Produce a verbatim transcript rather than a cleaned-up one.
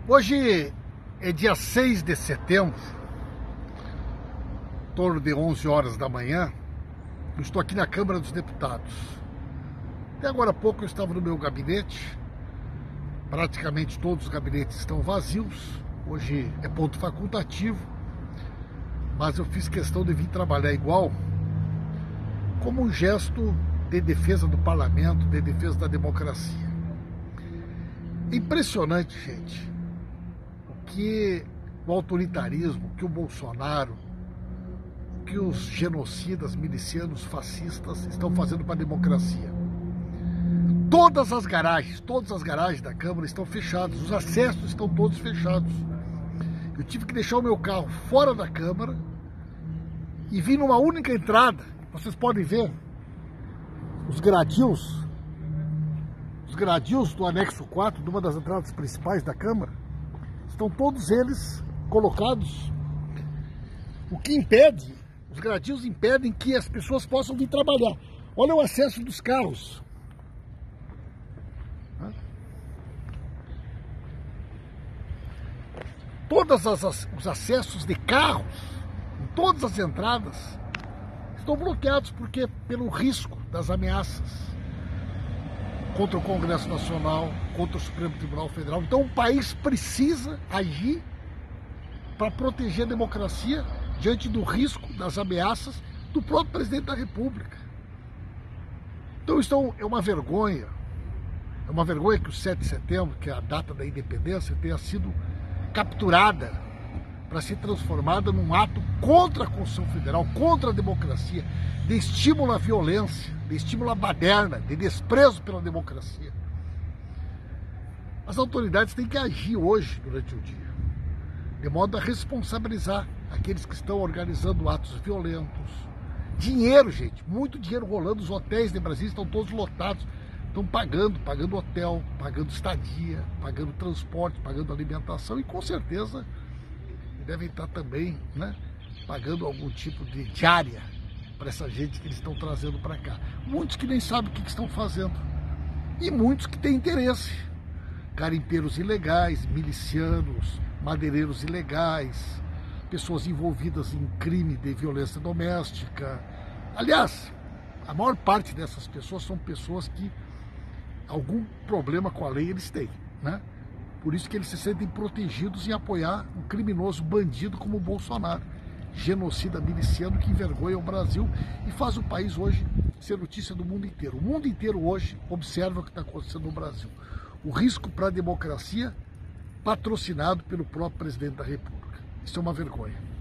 Hoje é dia seis de setembro, em torno de onze horas da manhã. Eu estou aqui na Câmara dos Deputados. Até agora há pouco eu estava no meu gabinete. Praticamente todos os gabinetes estão vazios. Hoje é ponto facultativo, mas eu fiz questão de vir trabalhar igual, como um gesto de defesa do parlamento, de defesa da democracia. Impressionante, gente, o que o autoritarismo, o que o Bolsonaro, o que os genocidas, milicianos, fascistas estão fazendo para a democracia. Todas as garagens, todas as garagens da Câmara estão fechadas, os acessos estão todos fechados. Eu tive que deixar o meu carro fora da Câmara e vim numa única entrada. Vocês podem ver os gradios, os gradios do anexo quatro, de uma das entradas principais da Câmara, estão todos eles colocados, o que impede, os gradios impedem que as pessoas possam vir trabalhar. Olha o acesso dos carros. Todos os acessos de carros, em todas as entradas, estão bloqueados porque pelo risco das ameaças contra o Congresso Nacional, contra o Supremo Tribunal Federal. Então o país precisa agir para proteger a democracia diante do risco das ameaças do próprio presidente da República. Então isso é uma vergonha. É uma vergonha que o sete de setembro, que é a data da independência, tenha sido capturada para ser transformada num ato contra a Constituição Federal, contra a democracia, de estímulo à violência, de estímulo à baderna, de desprezo pela democracia. As autoridades têm que agir hoje, durante o dia, de modo a responsabilizar aqueles que estão organizando atos violentos. Dinheiro, gente, muito dinheiro rolando, os hotéis de Brasília estão todos lotados. Estão pagando, pagando hotel, pagando estadia, pagando transporte, pagando alimentação e com certeza devem estar também, né, pagando algum tipo de diária para essa gente que eles estão trazendo para cá. Muitos que nem sabem o que estão fazendo e muitos que têm interesse. Garimpeiros ilegais, milicianos, madeireiros ilegais, pessoas envolvidas em crime de violência doméstica. Aliás, a maior parte dessas pessoas são pessoas que algum problema com a lei eles têm, né? Por isso que eles se sentem protegidos em apoiar um criminoso bandido como o Bolsonaro, genocida miliciano que envergonha o Brasil e faz o país hoje ser notícia do mundo inteiro. O mundo inteiro hoje observa o que está acontecendo no Brasil. O risco para a democracia patrocinado pelo próprio presidente da República. Isso é uma vergonha.